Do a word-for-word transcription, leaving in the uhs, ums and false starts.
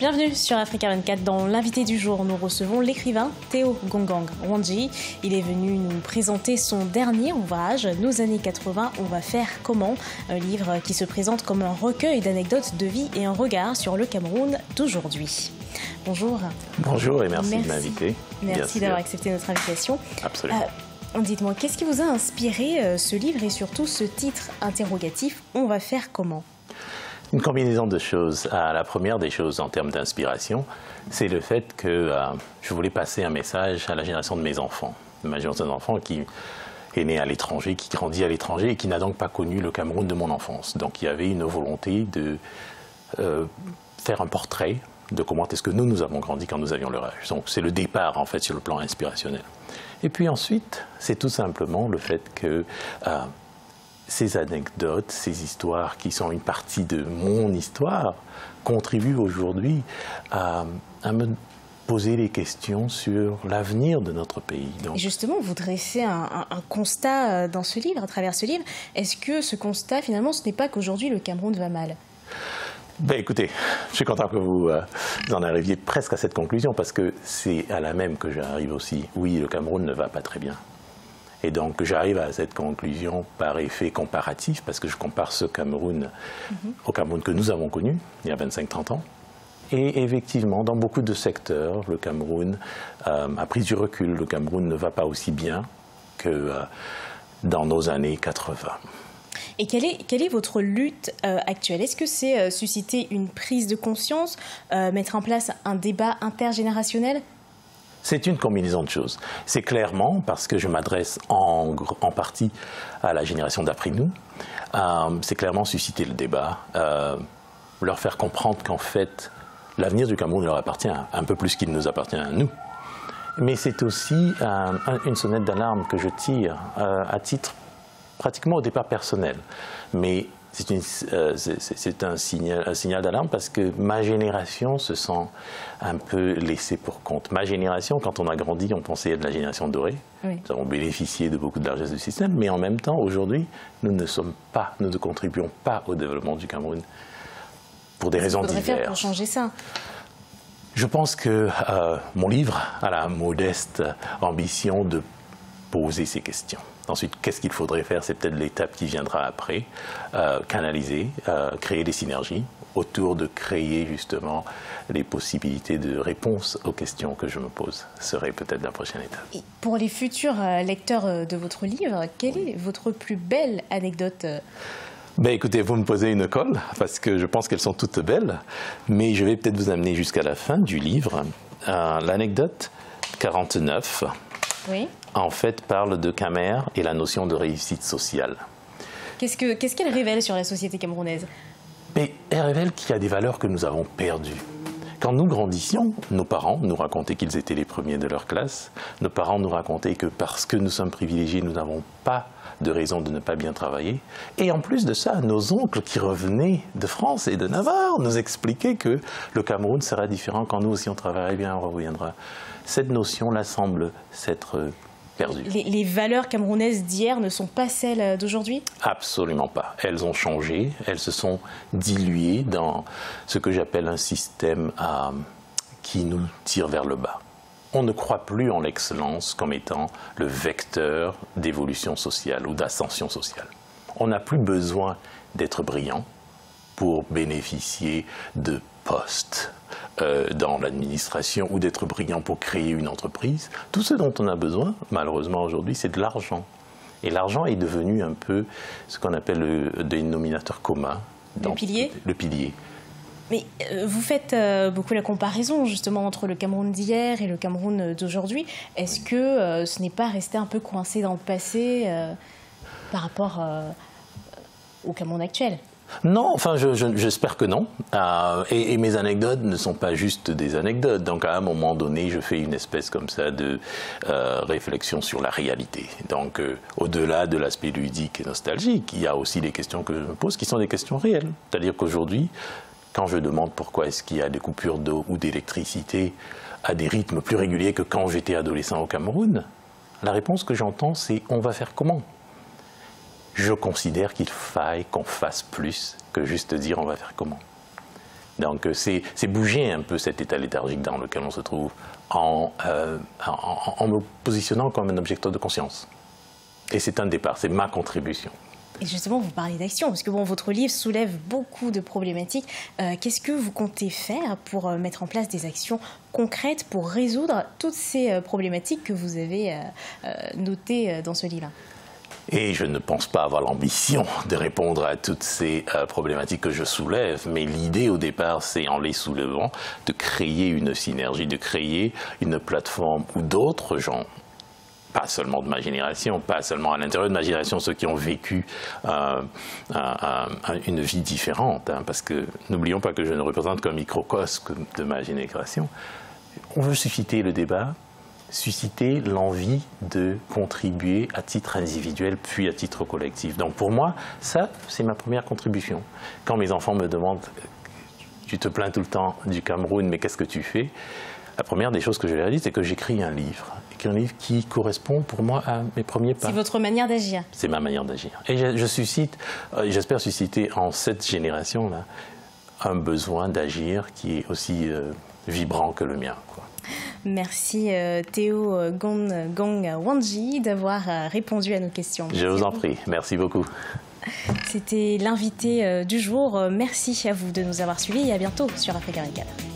Bienvenue sur Africa vingt-quatre. Dans l'invité du jour, nous recevons l'écrivain Théo Gongang Wandji. Il est venu nous présenter son dernier ouvrage, Nos années quatre-vingts, on va faire comment ? Un livre qui se présente comme un recueil d'anecdotes de vie et un regard sur le Cameroun d'aujourd'hui. Bonjour. Bonjour et merci, merci. de m'inviter. Merci d'avoir accepté notre invitation. Absolument. Euh, dites-moi, qu'est-ce qui vous a inspiré euh, ce livre et surtout ce titre interrogatif, On va faire comment ? Une combinaison de choses. Euh, la première des choses en termes d'inspiration, c'est le fait que euh, je voulais passer un message à la génération de mes enfants. Ma génération d'enfants qui est née à l'étranger, qui grandit à l'étranger et qui n'a donc pas connu le Cameroun de mon enfance. Donc il y avait une volonté de euh, faire un portrait de comment est-ce que nous, nous avons grandi quand nous avions leur âge. Donc c'est le départ en fait sur le plan inspirationnel. Et puis ensuite, c'est tout simplement le fait que euh, ces anecdotes, ces histoires qui sont une partie de mon histoire, contribuent aujourd'hui à, à me poser des questions sur l'avenir de notre pays. Donc, et justement, vous dressez un, un, un constat dans ce livre, à travers ce livre. Est-ce que ce constat, finalement, ce n'est pas qu'aujourd'hui le Cameroun va mal ? Ben écoutez, je suis content que vous, euh, vous en arriviez presque à cette conclusion, parce que c'est à la même que j'arrive aussi. Oui, le Cameroun ne va pas très bien. Et donc j'arrive à cette conclusion par effet comparatif, parce que je compare ce Cameroun mm-hmm. au Cameroun que nous avons connu il y a vingt-cinq trente ans. Et effectivement, dans beaucoup de secteurs, le Cameroun euh, a pris du recul. Le Cameroun ne va pas aussi bien que euh, dans nos années quatre-vingts. Et quelle est, quelle est votre lutte euh, actuelle ? Est-ce que c'est euh, susciter une prise de conscience, euh, mettre en place un débat intergénérationnel ? C'est une combinaison de choses. C'est clairement parce que je m'adresse en, en partie à la génération d'après nous. Euh, c'est clairement susciter le débat, euh, leur faire comprendre qu'en fait, l'avenir du Cameroun leur appartient un peu plus qu'il nous appartient à nous. Mais c'est aussi euh, une sonnette d'alarme que je tire euh, à titre pratiquement au départ personnel. Mais c'est, une, euh, c'est, c'est un signal, un signal d'alarme parce que ma génération se sent un peu laissée pour compte. Ma génération, quand on a grandi, on pensait être la génération dorée. Oui. Nous avons bénéficié de beaucoup de largesse du système, mais en même temps, aujourd'hui, nous ne sommes pas, nous ne contribuons pas au développement du Cameroun pour des raisons diverses. Qu'est-ce qu'il faudrait faire pour changer ça ? Je pense que euh, mon livre a la modeste ambition de poser ces questions. Ensuite, qu'est-ce qu'il faudrait faire ? C'est peut-être l'étape qui viendra après. Euh, canaliser, euh, créer des synergies autour de créer justement les possibilités de réponse aux questions que je me pose. Ce serait peut-être la prochaine étape. Et pour les futurs lecteurs de votre livre, quelle est votre plus belle anecdote ? Ben écoutez, vous me posez une colle, parce que je pense qu'elles sont toutes belles, mais je vais peut-être vous amener jusqu'à la fin du livre. Euh, l'anecdote quarante-neuf. Oui. En fait, parle de Camer et la notion de réussite sociale. Qu'est-ce que, qu'est-ce qu'elle révèle sur la société camerounaise ? Mais elle révèle qu'il y a des valeurs que nous avons perdues. Quand nous grandissions, nos parents nous racontaient qu'ils étaient les premiers de leur classe. Nos parents nous racontaient que parce que nous sommes privilégiés, nous n'avons pas de raison de ne pas bien travailler. Et en plus de ça, nos oncles qui revenaient de France et de Navarre nous expliquaient que le Cameroun sera différent quand nous aussi on travaillerait bien, on reviendra. Cette notion-là semble s'être perdue. Les, les valeurs camerounaises d'hier ne sont pas celles d'aujourd'hui ? Absolument pas. Elles ont changé, elles se sont diluées dans ce que j'appelle un système euh, qui nous tire vers le bas. On ne croit plus en l'excellence comme étant le vecteur d'évolution sociale ou d'ascension sociale. On n'a plus besoin d'être brillant pour bénéficier de postes euh, dans l'administration ou d'être brillant pour créer une entreprise. Tout ce dont on a besoin, malheureusement aujourd'hui, c'est de l'argent. Et l'argent est devenu un peu ce qu'on appelle le dénominateur commun. Le pilier ? Le pilier. Mais euh, vous faites euh, beaucoup la comparaison justement entre le Cameroun d'hier et le Cameroun d'aujourd'hui. Est-ce que euh, ce n'est pas resté un peu coincé dans le passé euh, par rapport euh, au Cameroun actuel ? Non, enfin, je, je, j'espère que non. Euh, et, et mes anecdotes ne sont pas juste des anecdotes. Donc, à un moment donné, je fais une espèce comme ça de euh, réflexion sur la réalité. Donc, euh, au-delà de l'aspect ludique et nostalgique, il y a aussi des questions que je me pose qui sont des questions réelles. C'est-à-dire qu'aujourd'hui, quand je demande pourquoi est-ce qu'il y a des coupures d'eau ou d'électricité à des rythmes plus réguliers que quand j'étais adolescent au Cameroun, la réponse que j'entends, c'est « on va faire comment ?» Je considère qu'il faille qu'on fasse plus que juste dire « on va faire comment ?» Donc c'est bouger un peu cet état léthargique dans lequel on se trouve en, euh, en, en me positionnant comme un objecteur de conscience. Et c'est un départ, c'est ma contribution. Et justement, vous parlez d'action, parce que bon, votre livre soulève beaucoup de problématiques. Euh, Qu'est-ce que vous comptez faire pour euh, mettre en place des actions concrètes pour résoudre toutes ces euh, problématiques que vous avez euh, euh, notées euh, dans ce livre? Et je ne pense pas avoir l'ambition de répondre à toutes ces euh, problématiques que je soulève, mais l'idée au départ, c'est en les soulevant, de créer une synergie, de créer une plateforme où d'autres gens, pas seulement de ma génération, pas seulement à l'intérieur de ma génération, ceux qui ont vécu euh, un, un, une vie différente, hein, parce que n'oublions pas que je ne représente qu'un microcosme de ma génération. On veut susciter le débat, susciter l'envie de contribuer à titre individuel puis à titre collectif. Donc pour moi, ça, c'est ma première contribution. Quand mes enfants me demandent « tu te plains tout le temps du Cameroun, mais qu'est-ce que tu fais ?» La première des choses que je leur dis, c'est que j'écris un livre. Un livre qui correspond pour moi à mes premiers pas. C'est votre manière d'agir. C'est ma manière d'agir. Et je, je suscite, euh, j'espère susciter en cette génération-là un besoin d'agir qui est aussi euh, vibrant que le mien, quoi. Merci euh, Théo Gong Gong Wanji d'avoir euh, répondu à nos questions. Je vous en prie. Merci beaucoup. C'était l'invité euh, du jour. Merci à vous de nous avoir suivis et à bientôt sur Africa Régale.